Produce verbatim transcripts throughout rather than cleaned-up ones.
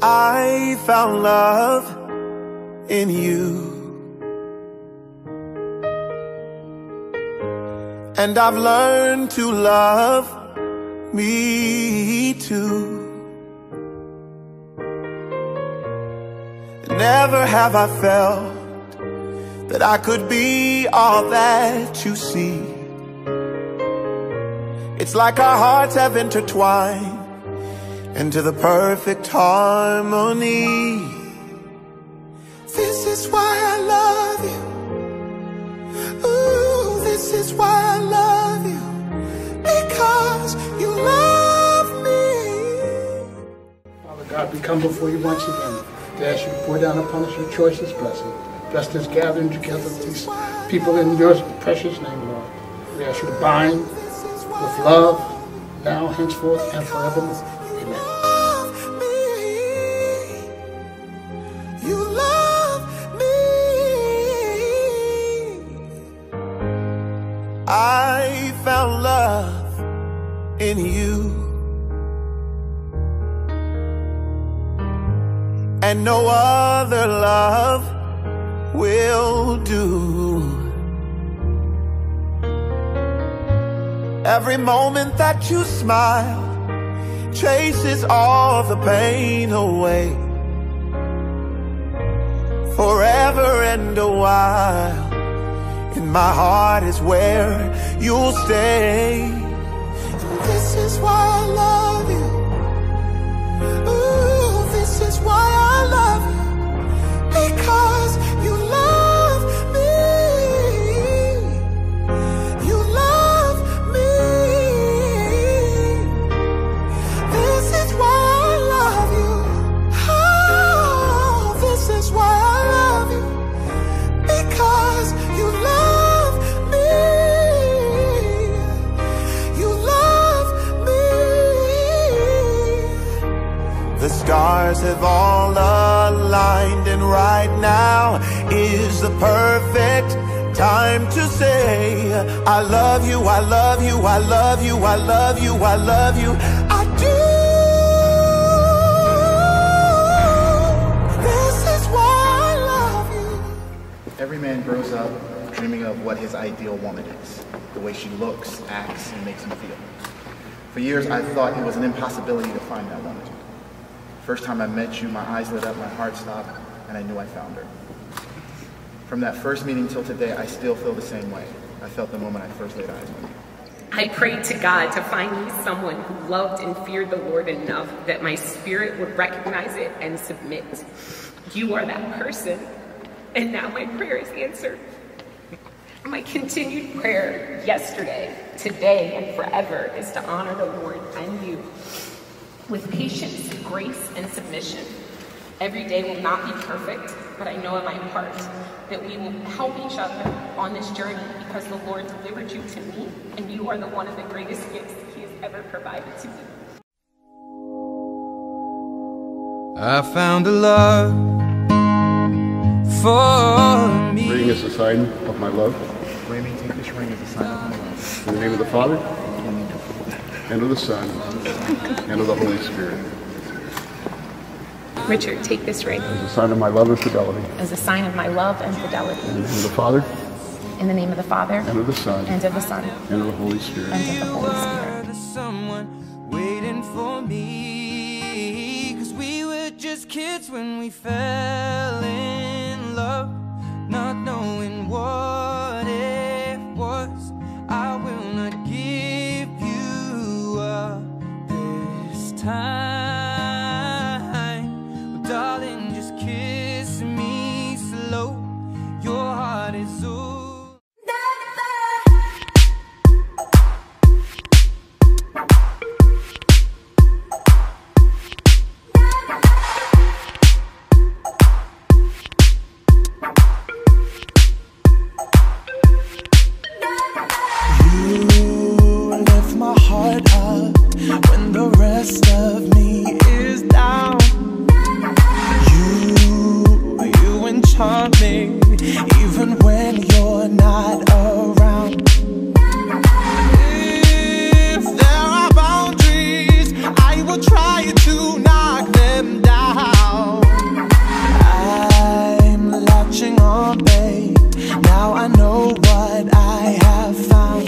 I found love in you, and I've learned to love me too. Never have I felt that I could be all that you see. It's like our hearts have intertwined into the perfect harmony. This is why I love you. Ooh, this is why I love you. Because you love me. Father God, we come before you once again to ask you to pour down upon us your choicest blessing. Bless this gathering together with these people in your precious name, Lord. We ask you to bind with love, now, henceforth, and forevermore. Amen. You love me. I found love in you, and no other love will do. Every moment that you smile chases all the pain away. Forever and a while, in my heart is where you'll stay. And this is why I love you. Ooh, this is why I love you. Because you love me. You love me. This is why I love you. Oh, this is why I love you. Because you love me. You love me. The stars have all aligned, and right now is the perfect time to say I love you, I love you, I love you, I love you, I love you, I do. This is why I love you. Every man grows up dreaming of what his ideal woman is, the way she looks, acts, and makes him feel. For years, I thought it was an impossibility to find that woman. First time I met you, my eyes lit up, my heart stopped, and I knew I found her. From that first meeting till today, I still feel the same way I felt the moment I first laid eyes on you. I prayed to God to find me someone who loved and feared the Lord enough that my spirit would recognize it and submit. You are that person, and now my prayer is answered. My continued prayer yesterday, today, and forever is to honor the Lord and you with patience, grace, and submission. Every day will not be perfect, but I know in my heart that we will help each other on this journey because the Lord delivered you to me, and you are the one of the greatest gifts He has ever provided to me. I found a love for me. Ring is a sign of my love. Raymond, take this ring as a sign of my love. In the name of the Father, and of the Son, and of the Holy Spirit. Richard, take this ring As a sign of my love and fidelity. as a sign of my love and fidelity. In the name of the Father, In the name of the Father, and of the Son, and of the Son, and of the Holy Spirit. and of the Holy Spirit. There's someone waiting for me, 'cause we were just kids when we fell in love, not knowing what it was. I will not give you up this time, but darling, just kiss me slow. Your heart is so when the rest of me is down. You, you enchant me, even when you're Now I know what I have found.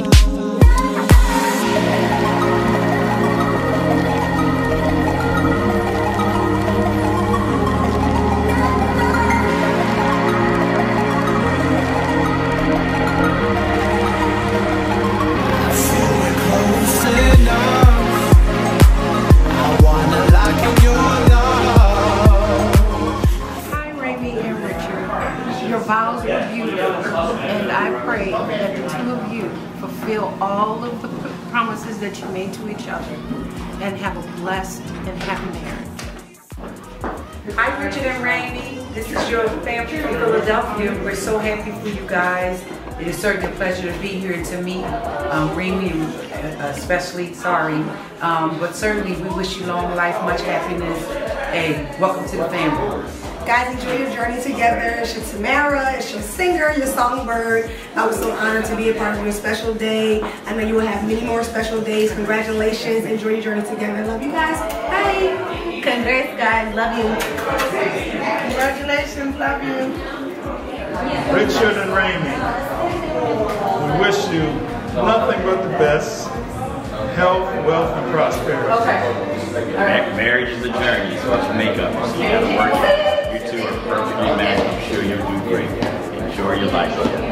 Your vows were beautiful, and I pray that the two of you fulfill all of the promises that you made to each other and have a blessed and happy marriage. Hi, Richard and Rainey. This is your family from Philadelphia. We're so happy for you guys. It is certainly a pleasure to be here to meet um, Rainey, especially, sorry. Um, but certainly we wish you long life, much happiness, and welcome to the family. Guys, enjoy your journey together. It's your Tamara, it's your singer, your songbird. I was so honored to be a part of your special day. I know you will have many more special days. Congratulations. Enjoy your journey together. Love you guys. Bye. Congrats, guys. Love you. Congratulations. Love you. Richard and Rainey, we wish you nothing but the best. Health, wealth, and prosperity. Okay. All right. Marriage is a journey. It's much makeup. So you gotta work it. You two are perfectly matched. I'm sure you'll do great. Enjoy your life together.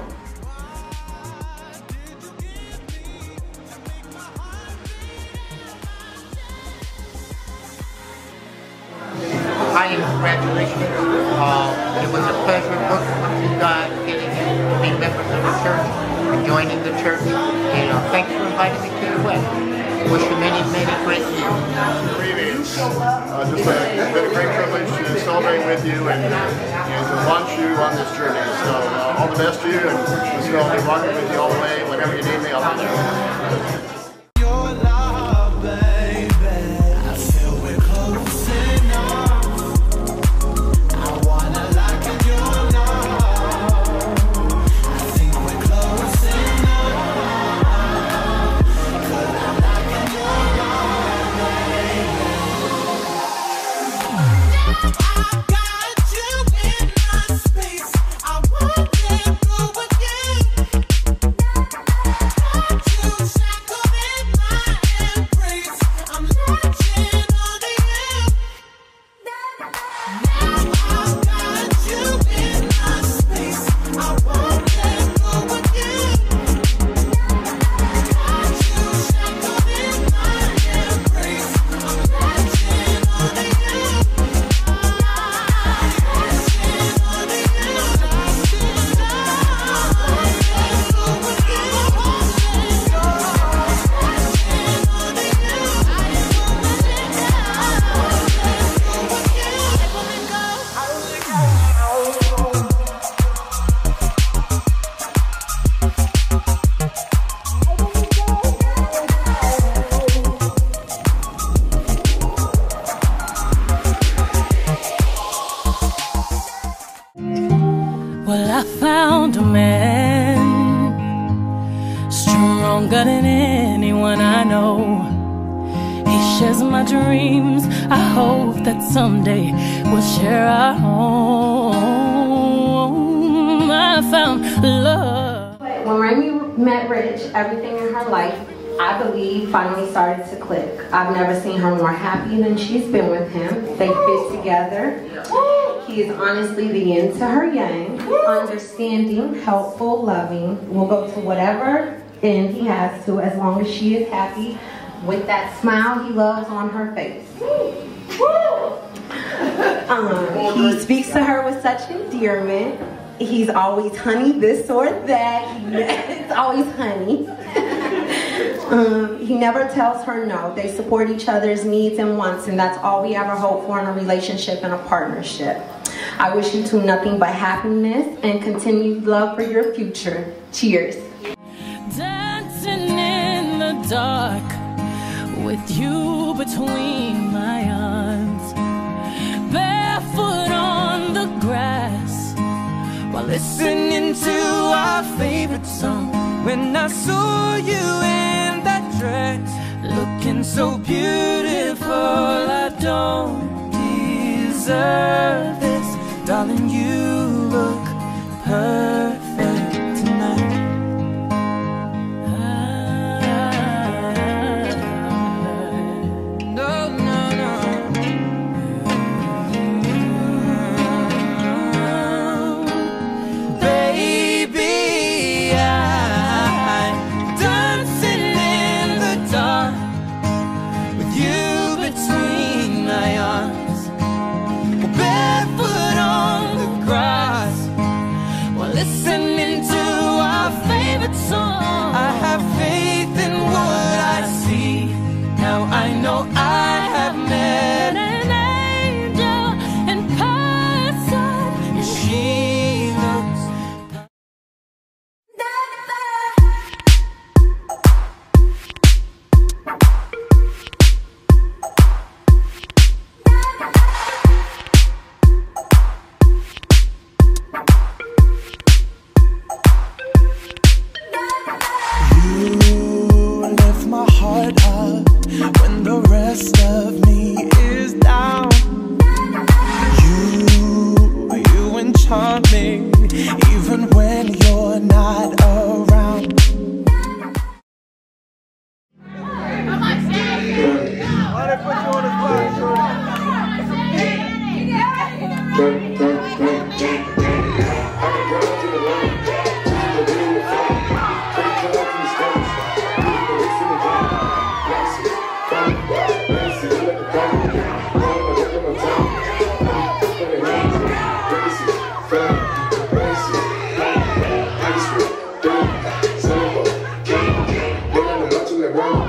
Hi, and congratulations. Uh, it was a pleasure working with you guys, getting you to be members of the church, and joining the church. And uh, thanks for inviting me to your wedding. Wish you many, many great years. Greetings. Uh, just a, it's been a great privilege to celebrate with you and, and to launch you on this journey. So uh, all the best to you, and just know I'll be rocking with you all the way. Whenever you need me, I'll be there. Well, I found a man stronger than anyone I know. He shares my dreams. I hope that someday we'll share our home. I found love. When Rainey met Rich, everything in her life, I believe, finally started to click. I've never seen her more happy than she's been with him. They fit together. He is honestly the yin to her yang, understanding, helpful, loving, will go to whatever end he has to as long as she is happy with that smile he loves on her face. Um, he speaks to her with such endearment. He's always honey this or that. It's always honey. Um, he never tells her no. They support each other's needs and wants, and that's all we ever hope for in a relationship and a partnership. I wish you two nothing but happiness and continued love for your future. Cheers. Dancing in the dark with you between my arms, barefoot on the grass while listening to our favorite song. When I saw you in that dress, looking so beautiful, I don't deserve this. Darling, you look perfect. turn into our favorite song. I have faith in what I see. Now I know I have met an angel in person, and she looks my heart up when the rest of me is down. You, you enchant me even when you're not around. Why they put you on the spot, Let